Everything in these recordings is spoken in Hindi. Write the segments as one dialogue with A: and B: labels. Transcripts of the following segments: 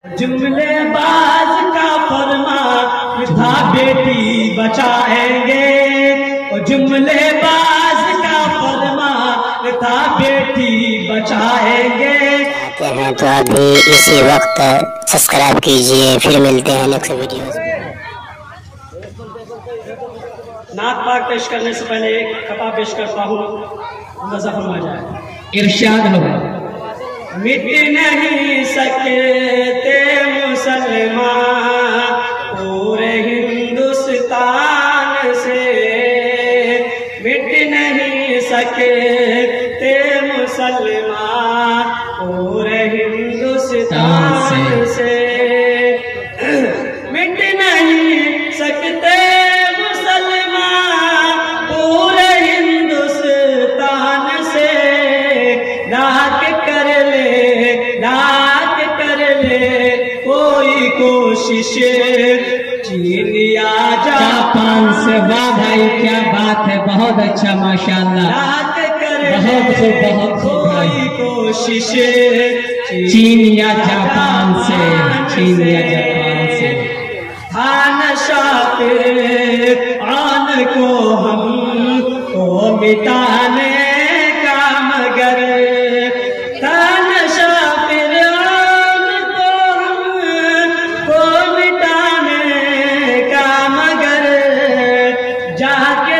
A: जुमलेबाज का फरमान था बेटी बचाएंगे, और जुमलेबाज का फरमान था बेटी बचाएंगे।
B: आते हैं तो अभी इसी वक्त सब्सक्राइब कीजिए, फिर मिलते हैं नेक्स्ट वीडियो।
A: नात पाक पेश करने से पहले एक खता पेश करता हूँ, अंदाजा फरमा जाए। इरशाद होगा, मिट नहीं सकते मुसलमान पूरे हिंदुस्तान से, मिट नहीं सकते मुसलमान पूरे हिंदुस्तान से, मिट नहीं सकते मुसलमान पूरे हिंदुस्तान से। लाख कर ले कोई कोशिश चीन या जापान से। वाह भाई क्या बात है, बहुत अच्छा माशाल्लाह। लाख कर बहुत कोई कोशिश चीन या जापान से, चीन या जापान से। खान शातिर आन को हम को मिटाने का, मगर खान शातिर आन को हम को मिटाने का, मगर जाके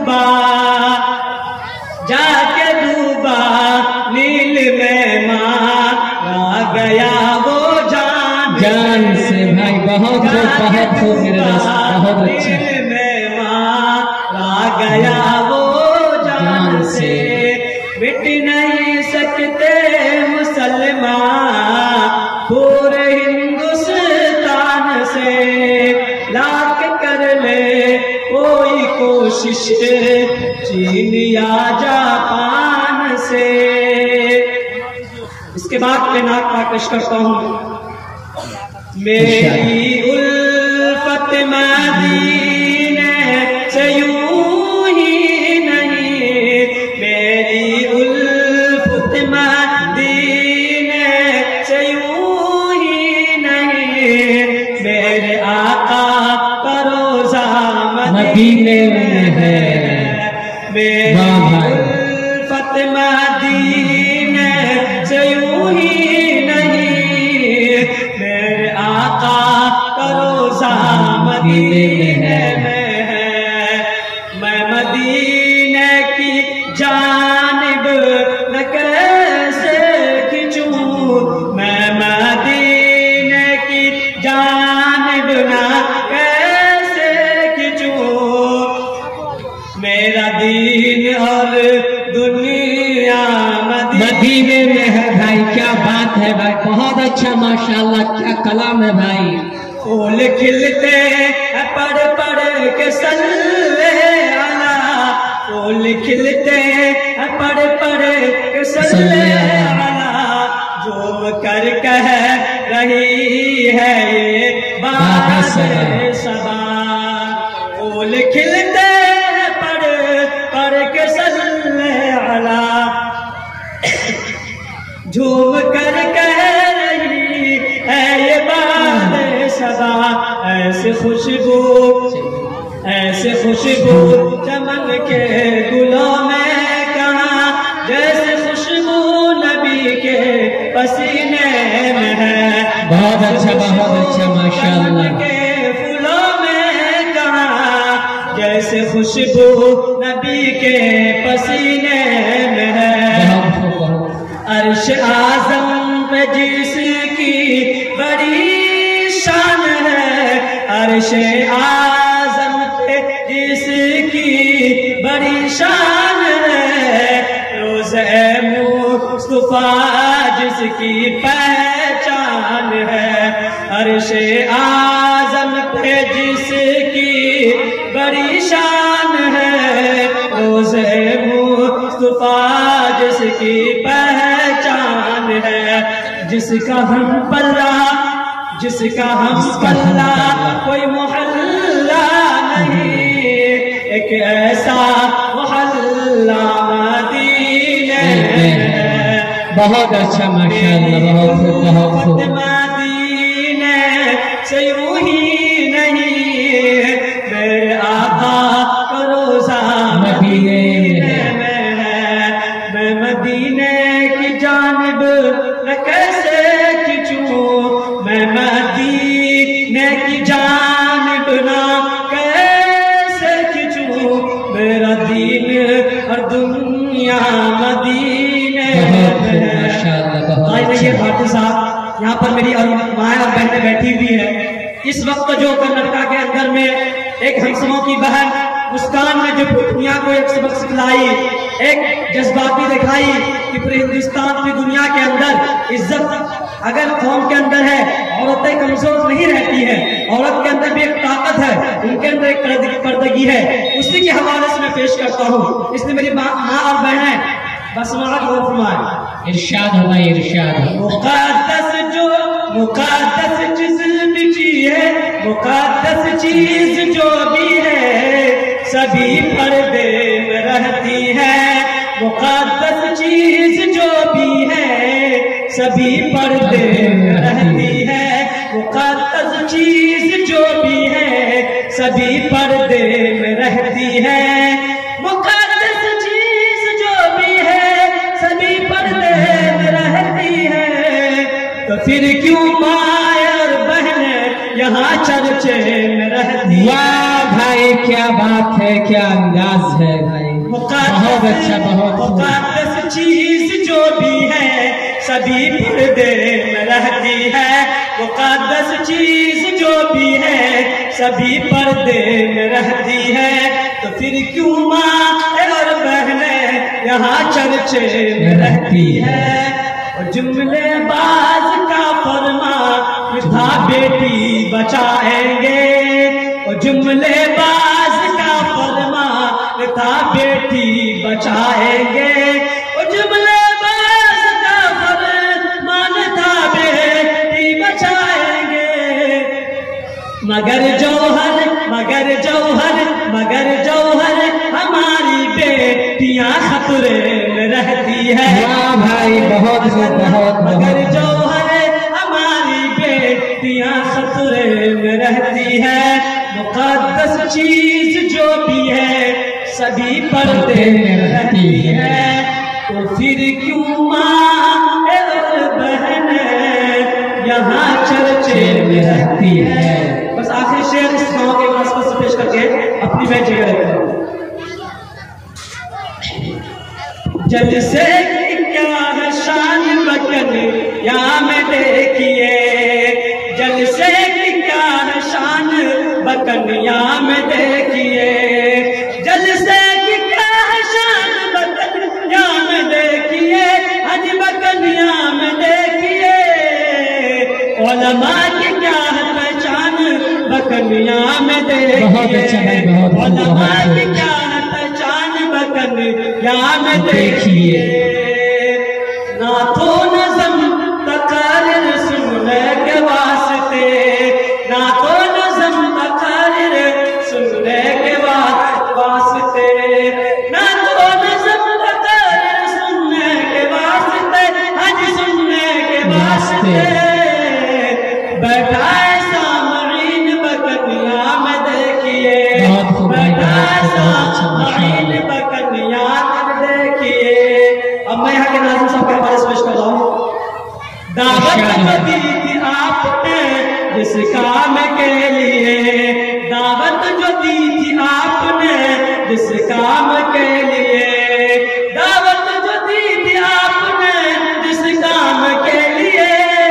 A: डूबा नील में मारा गया वो जान से। भाई बहुत खूब मेरे दोस्त, बहुत अच्छा। में मारा गया वो जान से, मिट नहीं सकते मुसलमान पूरे हिंदुस्तान से। लाख कर ले कोई कोशिश चीन या जापान से। इसके बाद मैं नात पाक पेश करता हूँ। मेरी उल्फत मदीने से यूं ही नहीं, मेरी उल्फत मदीने से यूं ही नहीं, मेरे आका का रोज़ा मदीने में है। मेरी उल्फत मदीने से यूं ही नहीं, मेरे आका का रोज़ा मदीने में है। मैं मदीने की जानिब न कैसे खिंचूं, मैं मदीने की जानिब न कैसे खिंचूं। मेरा दीन और दुनिया मदीने में है। भाई क्या बात है भाई, बहुत अच्छा माशाल्लाह, क्या कलाम है भाई। फूल खिलते हैं पढ़ के सल्ले अला, फूल खिलते हैं पढ़ के सल्ले अला, जो कर कह रही है ये बात सबा। फूल खिलते हैं पढ़ के सल्ले अला, झूम कर कह रही है ये बात सबा। ऐसे खुशबू चमन के गुलों में कहाँ, जैसे खुशबू नबी के पसीने में है। बहुत अच्छा माशाल्लाह। के फूलों में कहाँ, जैसे खुशबू नबी के पसीने में है। अर्श आज़म पे जिसकी बड़ी शान है, अर्श आज़म पे जिसकी बड़ी शान है, रोज़े मुस्तफ़ा जिसकी पहचान है। अर्श आज़म पे जिसकी बड़ी शान है, रोज़े मुस्तफ़ा जिसकी पहचान है। जिसका हम पल्ला कोई मोहल्ला नहीं, एक ऐसा मोहल्ला मदीने में। बहुत अच्छा माशाअल्लाह, बहुत खूब। से यूं ही नहीं, मेरे आका का रोजा मदीने में है। मैं मदीने की जानिब न कैसे खिंचूं, मैं मदीने की जानिब ना कैसे खिंचूं, मेरा दीन और दुनिया मदीने में है। ये भाटी साहब यहाँ पर मेरी और माँ और बहनें बैठी हुई है। इस वक्त जो कर्नाटका के अंदर में एक हमसमों की बहन मुस्कान ने जो दुनिया को एक सबक सिखलाई, एक जज्बाती दिखाई कि पूरे हिंदुस्तान की दुनिया के अंदर इज्जत अगर कौम के अंदर है, औरतें कमजोर नहीं रहती है, औरत के अंदर भी एक ताकत है, उनके अंदर एक पर्दगी है। उसी के हवाले से मैं पेश करता हूँ। इसलिए मेरी माँ और बहनें बस गौर फरमाएं।
C: इरशाद होगा, इरशाद।
A: मुक़द्दस चीज जो भी है सभी पर्दे में रहती है। मुक़द्दस चीज जो भी है सभी पर्दे में रहती है। मुक़द्दस चीज जो भी है सभी पर्दे में रहती है। मुक़द्दस चीज जो भी है सभी पर्दे में रहती है। तो फिर क्यों माए और बहने यहाँ चर्चे में रहती।
C: वाह भाई, क्या बात है, क्या अंदाज है भाई, बहुत अच्छा, बहुत।
A: मुक़द्दस चीज जो भी है सभी पर्दे में रहती है। मुक़द्दस चीज जो भी है सभी पर्दे में रहती है। तो फिर क्यों माँ और बहने यहाँ चर्चे में रहती है। और जुमलेबाज का फरमा था बेटी बचाएंगे। और जुमलेबाज का फरमा था बेटी बचाएंगे। और जुमलेबाज का फरमा था बेटी बचाएंगे। मगर जौहर हमारी बेटियां खतरे में रहती है।
C: वाह भाई, बहुत बहुत।
A: मगर जौहर हमारी बेटियां खतरे में रहती है। मुक़द्दस चीज जो भी है सभी पर्दे में रहती है। तो फिर क्यों माँ और बहन यहाँ चर्चे में रहती है। बस आखिरी शेर इस गाँव के मुनासिबत से पेश करके अपनी मैं जगह रखता हूँ। जलसे की क्या है शान बकन यहाँ में देखिए। जलसे की क्या है शान बकन यहाँ में देखिए। जलसे की क्या है शान बकन यहाँ में देखिए। हज बकन यहाँ में देखिए। उलमा की क्या है पहचान बकन यहाँ में देखिए।
C: बहुत अच्छा भाई, बहुत।
A: उलमा की क्या है पहचान बकन यहाँ में देखिए। ना तो नज़म तकारिर सुनने के वास्ते, ना तो नज़म तकारिर सुनने के वास्ते, ना तो नज़म तकारिर सुनने के वास्ते, हज सुनने के वास्ते बैठा है सामईन बकनिया में देखिए। बैठा है सामईन बकनिया में देखिए। अब मैं यहाँ के नाज़िम साहब के हवाले से पेश कर रहा हूँ। दावत जो दी थी आपने जिस काम के लिए, दावत जो दी थी आपने जिस काम के लिए, दावत जो दी थी आपने जिस काम के लिए,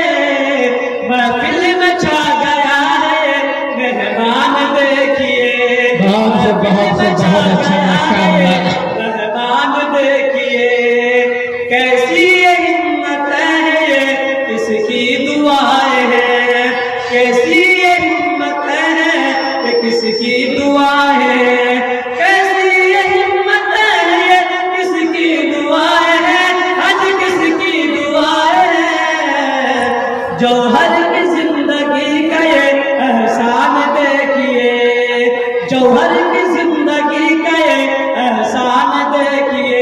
A: महफिल में छा गया है मेहमान देखिए।
C: बहुत अच्छा,
A: मेहमान देखिए। कैसी ये हिम्मत है किसकी दुआएं हैं। कैसी ये हिम्मत है किसकी दुआएं हैं। कैसी ये हिम्मत है किसकी दुआएं हैं। आज किसकी दुआएं हैं। जौहर की जिंदगी का ये एहसान देखिए। जौहर की जिंदगी का ये एहसान देखिए।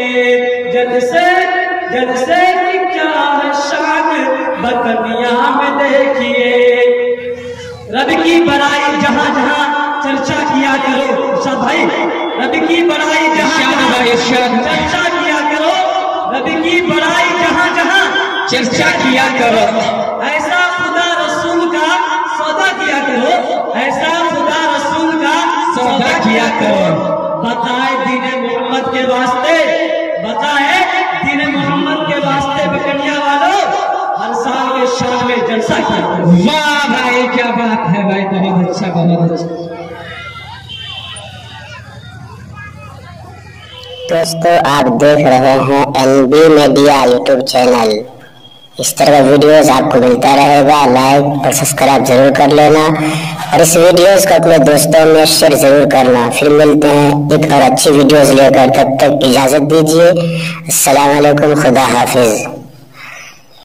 A: जलसे की क्या है शान बकनिया में देखिए। रब बड़ाई जहाँ जहाँ चर्चा किया करो। शाद भाई, नबी की बड़ाई जहाँ जहाँ चर्चा किया करो, नबी की बड़ाई जहाँ जहाँ
C: चर्चा किया करो।
A: ऐसा खुदा रसूल का सौदा किया करो, ऐसा खुदा रसूल का सौदा किया करो। बताए दीन मोहम्मद के वास्ते, बताए दीन मोहम्मद के वास्ते बकरिया वालों हर साल के शाम में जलसा किया करो।
C: वाह भाई, क्या बात है भाई, बहुत अच्छा, बहुत अच्छा।
B: दोस्तों आप देख रहे हैं NB मीडिया यूट्यूब चैनल। इस तरह का वीडियोस आपको मिलता रहेगा। लाइक और सब्सक्राइब जरूर कर लेना और इस वीडियोस को अपने दोस्तों में शेयर जरूर करना। फिर मिलते हैं एक और अच्छी वीडियोस लेकर, तब तक इजाजत दीजिए। अस्सलाम वालेकुम, खुदा हाफिज।